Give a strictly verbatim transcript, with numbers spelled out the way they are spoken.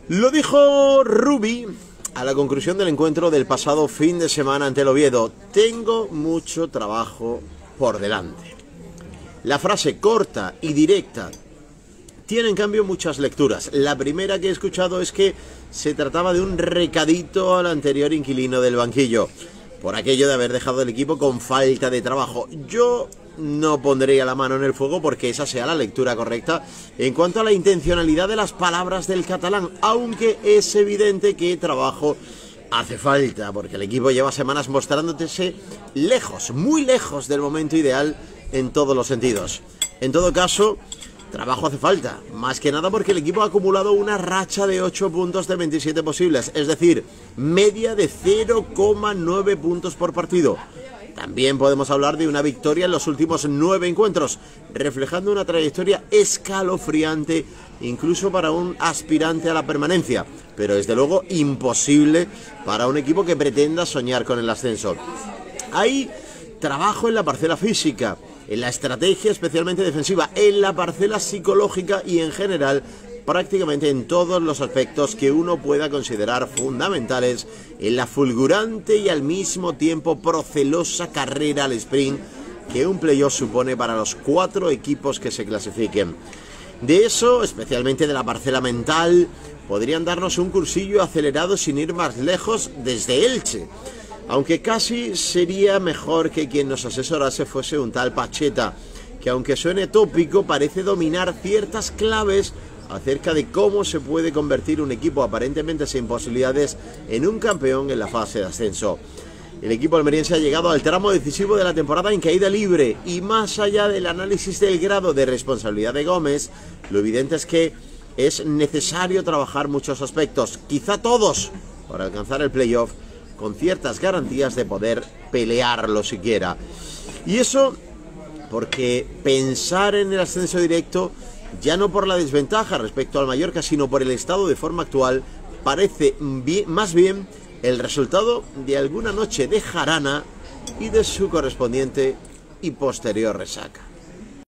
Lo dijo Rubi a la conclusión del encuentro del pasado fin de semana ante el Oviedo. Tengo mucho trabajo por delante. La frase corta y directa tiene en cambio muchas lecturas. La primera que he escuchado es que se trataba de un recadito al anterior inquilino del banquillo, por aquello de haber dejado el equipo con falta de trabajo. Yo no pondría la mano en el fuego porque esa sea la lectura correcta en cuanto a la intencionalidad de las palabras del catalán, aunque es evidente que trabajo hace falta, porque el equipo lleva semanas mostrándose lejos, muy lejos del momento ideal en todos los sentidos. En todo caso, trabajo hace falta, más que nada porque el equipo ha acumulado una racha de ocho puntos de veintisiete posibles, es decir, media de cero coma nueve puntos por partido. También podemos hablar de una victoria en los últimos nueve encuentros, reflejando una trayectoria escalofriante incluso para un aspirante a la permanencia, pero desde luego imposible para un equipo que pretenda soñar con el ascenso. Hay trabajo en la parcela física, en la estrategia especialmente defensiva, en la parcela psicológica y en general prácticamente en todos los aspectos que uno pueda considerar fundamentales en la fulgurante y al mismo tiempo procelosa carrera al sprint que un playoff supone para los cuatro equipos que se clasifiquen. De eso, especialmente de la parcela mental, podrían darnos un cursillo acelerado sin ir más lejos desde Elche, aunque casi sería mejor que quien nos asesorase fuese un tal Pacheta, que aunque suene tópico parece dominar ciertas claves acerca de cómo se puede convertir un equipo aparentemente sin posibilidades en un campeón en la fase de ascenso. El equipo almeriense ha llegado al tramo decisivo de la temporada en caída libre y más allá del análisis del grado de responsabilidad de Gómez, lo evidente es que es necesario trabajar muchos aspectos, quizá todos, para alcanzar el playoff con ciertas garantías de poder pelearlo siquiera. Y eso porque pensar en el ascenso directo, ya no por la desventaja respecto al Mallorca, sino por el estado de forma actual, parece bien, más bien el resultado de alguna noche de jarana y de su correspondiente y posterior resaca.